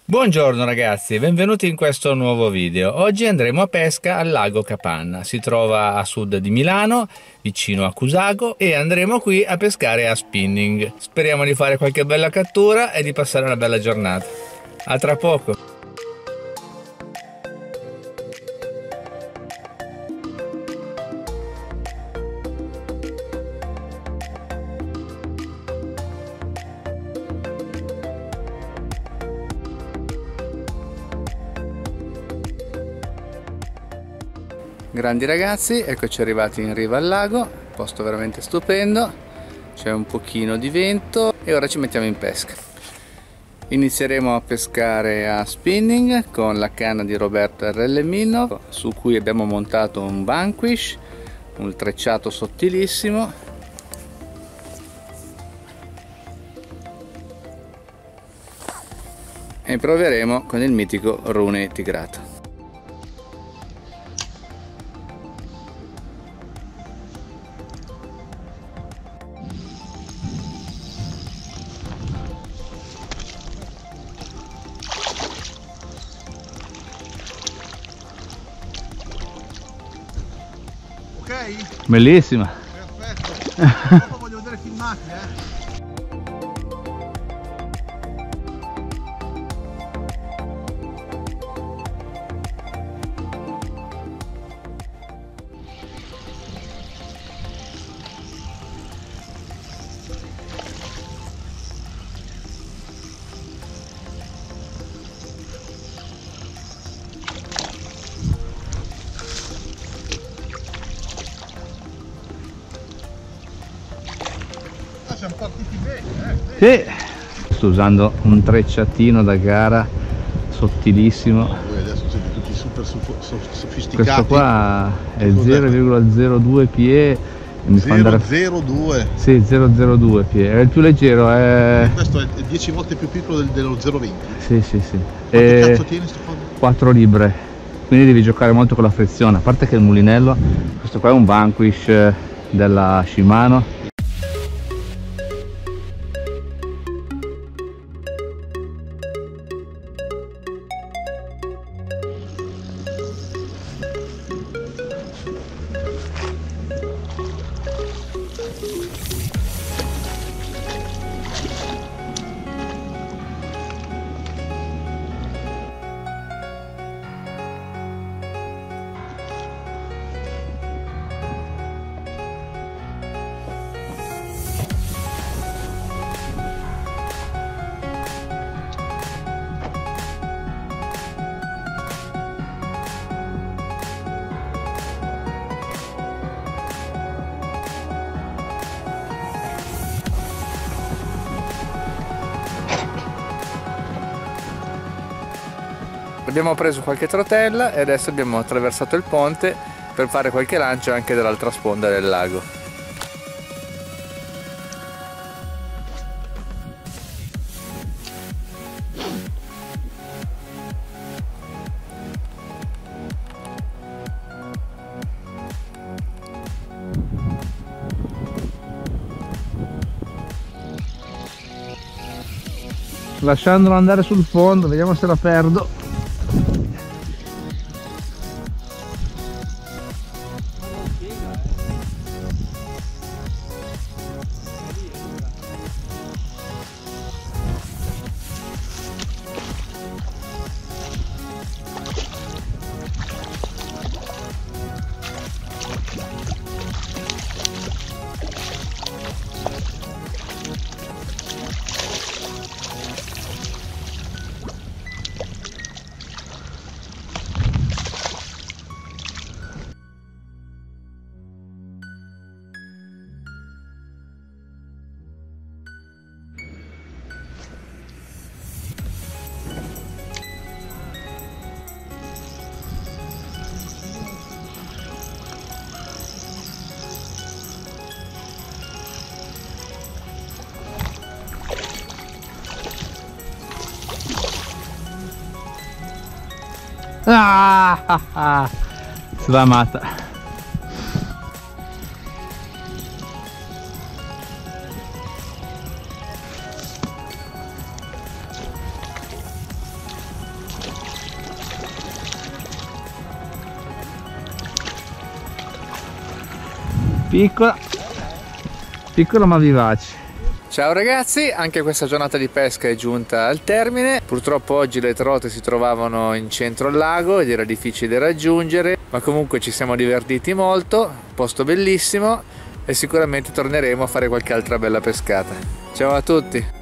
Buongiorno ragazzi, benvenuti in questo nuovo video. Oggi andremo a pesca al lago Capanna, si trova a sud di Milano, vicino a Cusago, e andremo qui a pescare a spinning. Speriamo di fare qualche bella cattura e di passare una bella giornata. A tra poco! Grandi ragazzi, eccoci arrivati in riva al lago, posto veramente stupendo, c'è un pochino di vento e ora ci mettiamo in pesca. Inizieremo a pescare a spinning con la canna di Roberto RL Minnow, su cui abbiamo montato un Vanquish, un trecciato sottilissimo. E proveremo con il mitico Rune tigrato. Ok? Bellissima! Perfetto! Dopo voglio vedere filmati, Siamo partiti bene, Sì. Sto usando un trecciatino da gara sottilissimo. Voi adesso siete tutti super sofisticati. Questo qua è 0,02 PE e mi fa andare 0,02. sì, 0,02 PE, è il più leggero, è... Questo è 10 volte più piccolo dello 0,20. Sì, sì, sì. Quanto cazzo tiene sto coso? 4 libre, quindi devi giocare molto con la frizione, a parte che il mulinello, questo qua è un Vanquish della Shimano. Abbiamo preso qualche trotella e adesso abbiamo attraversato il ponte per fare qualche lancio anche dall'altra sponda del lago. Lasciandolo andare sul fondo, vediamo se la perdo. Sfamata. Piccola, piccola ma vivace. Ciao ragazzi, anche questa giornata di pesca è giunta al termine. Purtroppo oggi le trote si trovavano in centro al lago ed era difficile raggiungere, ma comunque ci siamo divertiti molto, posto bellissimo, e sicuramente torneremo a fare qualche altra bella pescata. Ciao a tutti!